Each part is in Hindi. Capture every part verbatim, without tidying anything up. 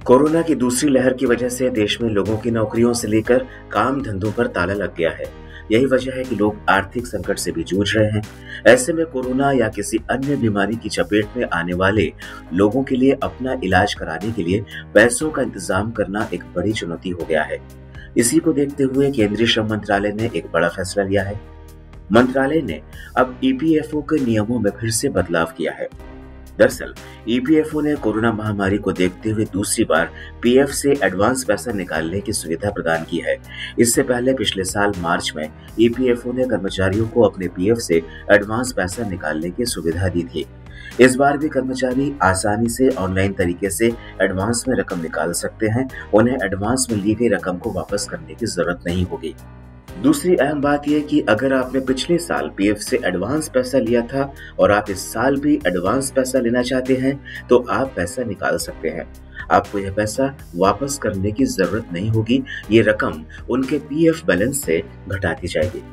कोरोना की दूसरी लहर की वजह से देश में लोगों की नौकरियों से लेकर काम धंधों पर ताला लग गया है। यही वजह है कि लोग आर्थिक संकट से भी जूझ रहे हैं। ऐसे में कोरोना या किसी अन्य बीमारी की चपेट में आने वाले लोगों के लिए अपना इलाज कराने के लिए पैसों का इंतजाम करना एक बड़ी चुनौती हो गया है। इसी को देखते हुए केंद्रीय श्रम मंत्रालय ने एक बड़ा फैसला लिया है। मंत्रालय ने अब ई पी एफ ओ के नियमों में फिर से बदलाव किया है। दरअसल ई पी एफ ओ ने कोरोना महामारी को देखते हुए दूसरी बार पी एफ से एडवांस पैसा निकालने की सुविधा प्रदान की है। इससे पहले पिछले साल मार्च में ई पी एफ ओ ने कर्मचारियों को अपने पी एफ से एडवांस पैसा निकालने की सुविधा दी थी। इस बार भी कर्मचारी आसानी से ऑनलाइन तरीके से एडवांस में रकम निकाल सकते हैं। उन्हें एडवांस में ली गई रकम को वापस करने की जरूरत नहीं होगी। दूसरी अहम बात यह कि अगर आपने पिछले साल पी एफ से एडवांस पैसा लिया था और आप इस साल भी एडवांस पैसा लेना चाहते हैं तो आप पैसा निकाल सकते हैं। आपको यह पैसा वापस करने की जरूरत नहीं होगी। ये रकम उनके पी एफ बैलेंस से घटा दी जाएगी।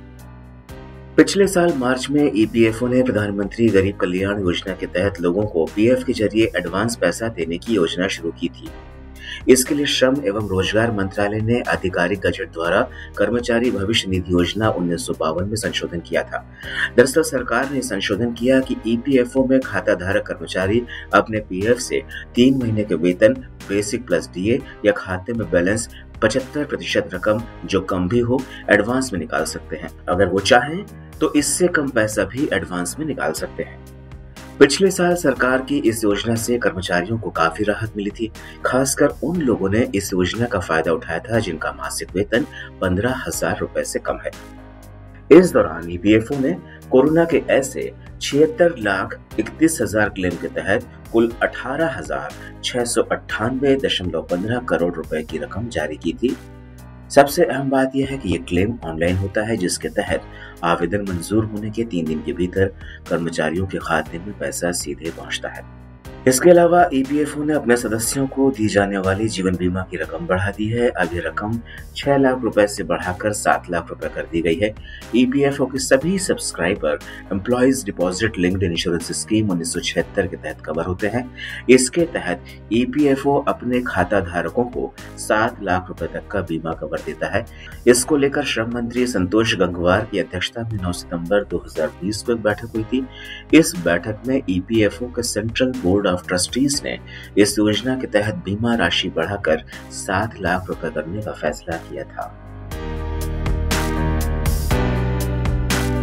पिछले साल मार्च में ई पी एफ ओ ने प्रधानमंत्री गरीब कल्याण योजना के तहत लोगों को पी एफ के जरिए एडवांस पैसा देने की योजना शुरू की थी। इसके लिए श्रम एवं रोजगार मंत्रालय ने आधिकारिक गजट द्वारा कर्मचारी भविष्य निधि योजना उन्नीस सौ बावन में संशोधन किया था। दरअसल सरकार ने संशोधन किया कि ई पी एफ ओ में खाता धारक कर्मचारी अपने पी एफ से तीन महीने के वेतन, बेसिक प्लस डी ए या खाते में बैलेंस पचहत्तर प्रतिशत रकम जो कम भी हो एडवांस में निकाल सकते हैं। अगर वो चाहें तो इससे कम पैसा भी एडवांस में निकाल सकते हैं। पिछले साल सरकार की इस योजना से कर्मचारियों को काफी राहत मिली थी। खासकर उन लोगों ने इस योजना का फायदा उठाया था जिनका मासिक वेतन पंद्रह हजार रुपए से कम है। इस दौरान ई पी एफ ओ ने कोरोना के ऐसे छिहत्तर लाख इकतीस हजार क्लेम के तहत कुल अठारह हजार छह सौ अट्ठानवे दशमलव पंद्रह करोड़ रुपए की रकम जारी की थी। सबसे अहम बात यह है कि यह क्लेम ऑनलाइन होता है, जिसके तहत आवेदन मंजूर होने के तीन दिन के भीतर कर्मचारियों के खाते में पैसा सीधे पहुंचता है। इसके अलावा ई पी एफ ओ ने अपने सदस्यों को दी जाने वाली जीवन बीमा की रकम बढ़ा दी है। अब ये रकम छह लाख रुपए से बढ़ाकर सात लाख रुपए कर दी गई है। ई पी एफ ओ के सभी subscriber employees deposit linked insurance scheme उन्नीस सौ छिहत्तर के तहत कवर होते हैं। इसके तहत ई पी एफ ओ अपने खाता धारकों को सात लाख रुपए तक का बीमा कवर देता है। इसको लेकर श्रम मंत्री संतोष गंगवार की अध्यक्षता में नौ सितंबर दो हजार बीस को एक बैठक हुई थी। इस बैठक में ई पी एफ ओ के सेंट्रल बोर्ड ऑफ ट्रस्टीज ने इस योजना के तहत बीमा राशि बढ़ाकर सात लाख रुपए करने का फैसला किया था।